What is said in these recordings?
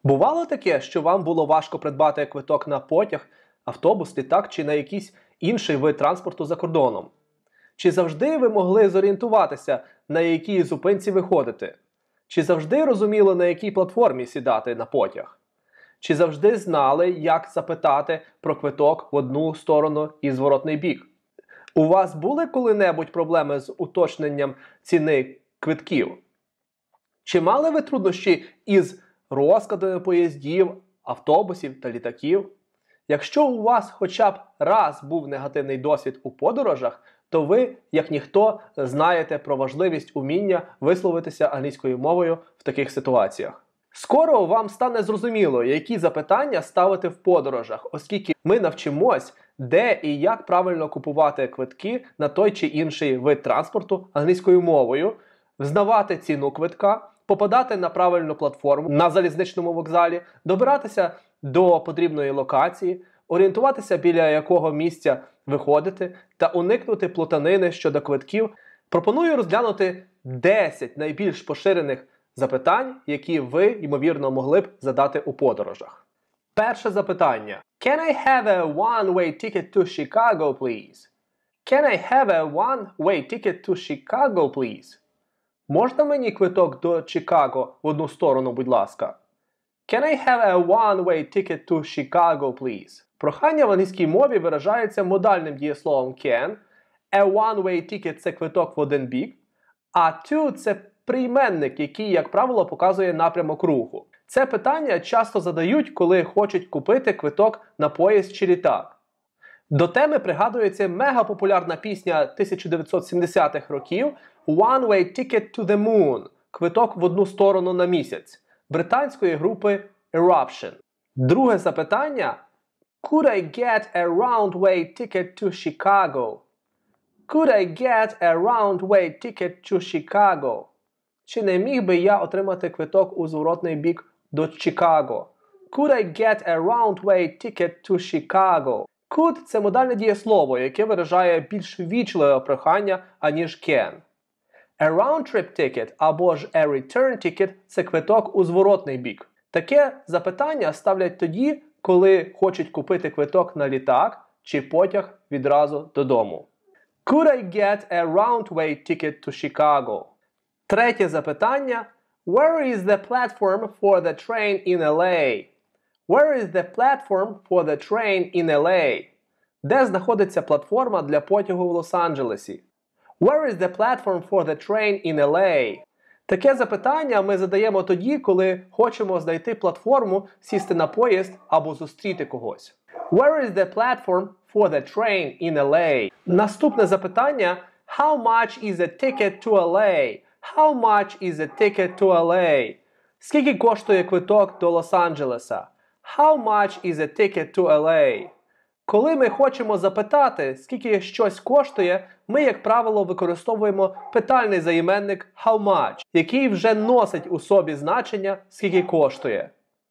Бувало таке, що вам було важко придбати квиток на потяг, автобус, літак чи на якийсь інший вид транспорту за кордоном? Чи завжди ви могли зорієнтуватися, на якій зупинці ви ходите? Чи завжди розуміли, на якій платформі сідати на потяг? Чи завжди знали, як запитати про квиток в одну сторону і зворотний бік? У вас були коли-небудь проблеми з уточненням ціни квитків? Чи мали ви труднощі із розкладами поїздів, автобусів та літаків? Якщо у вас хоча б раз був негативний досвід у подорожах, то ви, як ніхто, знаєте про важливість уміння висловитися англійською мовою в таких ситуаціях. Скоро вам стане зрозуміло, які запитання ставити в подорожах, оскільки ми навчимось, де і як правильно купувати квитки на той чи інший вид транспорту англійською мовою, взнавати ціну квитка, попадати на правильну платформу на залізничному вокзалі, добиратися до потрібної локації, орієнтуватися, біля якого місця ви ходите, та уникнути плутанини щодо квитків. Пропоную розглянути 10 найбільш поширених запитань, які ви, ймовірно, могли б задати у подорожах. Перше запитання. Can I have a one-way ticket to Chicago, please? Can I have a one-way ticket to Chicago, please? Можна мені квиток до Чикаго в одну сторону, будь ласка? Can I have a one-way ticket to Chicago, please? Прохання в англійській мові виражається модальним дієсловом can. A one-way ticket – це квиток в один бік, а to – це прийменник, який, як правило, показує напрямок руху. Це питання часто задають, коли хочуть купити квиток на поїзд чи літак. До теми пригадується мегапопулярна пісня 1970-х років One Way Ticket to the Moon – квиток в одну сторону на місяць британської групи Eruption. Друге запитання. Could I get a round-way ticket to Chicago? Could I get a round-way ticket to Chicago? Чи не міг би я отримати квиток у зворотний бік до Чикаго? Could I get a round-way ticket to Chicago? Could – це модальне дієслово, яке виражає більш ввічливе прохання, аніж can. A round-trip ticket або ж a return ticket – це квиток у зворотний бік. Таке запитання ставлять тоді, коли хочуть купити квиток на літак чи потяг відразу додому. Could I get a round-way ticket to Chicago? Третє запитання. Where is the platform for the train in LA? Where is the platform for the train in LA? Де знаходиться платформа для потягу в Лос-Анджелесі? Where is the platform for the train in LA? Таке запитання ми задаємо тоді, коли хочемо знайти платформу, сісти на поїзд або зустріти когось. Where is the platform for the train in LA? Наступне запитання. How much is a ticket to LA? How much is a ticket to LA? Скільки коштує квиток до Лос-Анджелеса? How much is a ticket to LA? Коли ми хочемо запитати, скільки щось коштує, ми, як правило, використовуємо питальний займенник how much, який вже носить у собі значення, скільки коштує.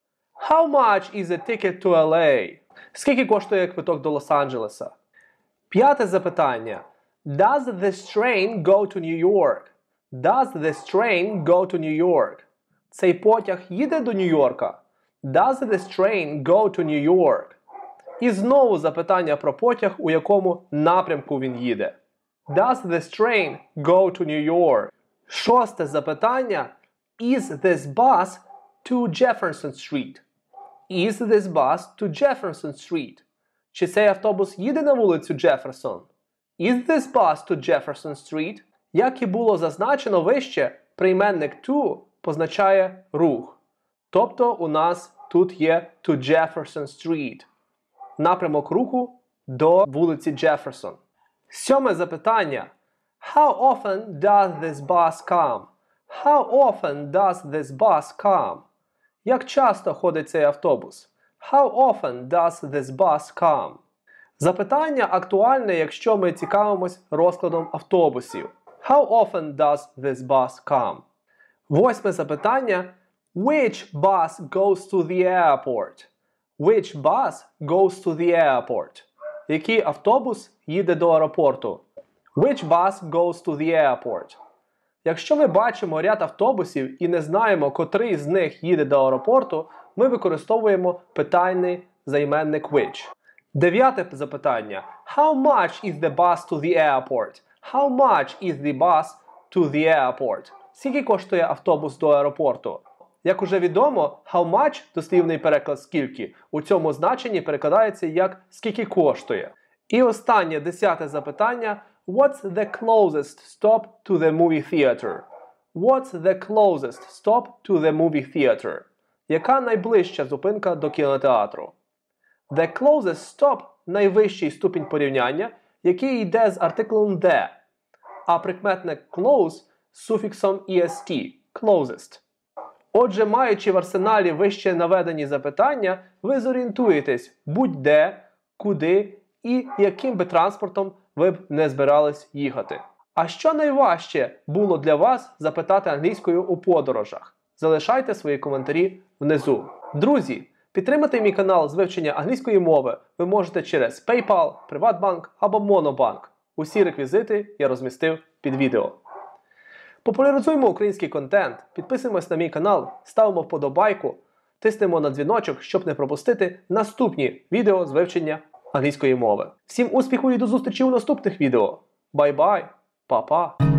How much is a ticket to LA? Скільки коштує квиток до Лос-Анджелеса? П'яте запитання. Does this train go to New York? Does this train go to New York? Цей потяг їде до Нью-Йорка? Does this train go to New York? І знову запитання про потяг, у якому напрямку він їде. Does this train go to New York? Шосте запитання. Is this bus to Jefferson Street? Is this bus to Jefferson Street? Чи цей автобус їде на вулицю Джеферсон? Is this bus to Jefferson Street? Як і було зазначено вище, прийменник to позначає рух. Тобто у нас тут є to Jefferson Street. Напрямок руху до вулиці Джеферсон. Сьоме запитання. How often does this bus come? How often does this bus come? Як часто ходить цей автобус? How often does this bus come? Запитання актуальне, якщо ми цікавимось розкладом автобусів. How often does this bus come? Восьме запитання. Which bus goes to the airport? Which bus goes to the airport? Який автобус їде до аеропорту? Which bus goes to the airport? Якщо ми бачимо ряд автобусів і не знаємо, котрий з них їде до аеропорту, ми використовуємо питальний займенник which. 9 запитання. How much is the bus to the airport? How much is the bus to the airport? Скільки коштує автобус до аеропорту? Як уже відомо, how much, дослівний переклад скільки, у цьому значенні перекладається як скільки коштує. І останнє 10 запитання. What's the closest stop to the movie theater? What's the closest stop to the movie theater? Яка найближча зупинка до кінотеатру? The closest stop – найвищий ступінь порівняння, який йде з артиклем the, а прикметник close з суфіксом est – closest. Отже, маючи в арсеналі вище наведені запитання, ви зорієнтуєтесь будь-де, куди і яким би транспортом ви б не збирались їхати. А що найважче було для вас запитати англійською у подорожах? Залишайте свої коментарі внизу. Друзі, підтримати мій канал з вивчення англійської мови ви можете через PayPal, PrivatBank або Monobank. Усі реквізити я розмістив під відео. Популяризуємо український контент, підписуємось на мій канал, ставимо вподобайку, тиснемо на дзвіночок, щоб не пропустити наступні відео з вивчення англійської мови. Всім успіху і до зустрічі у наступних відео. Бай-бай, па-па!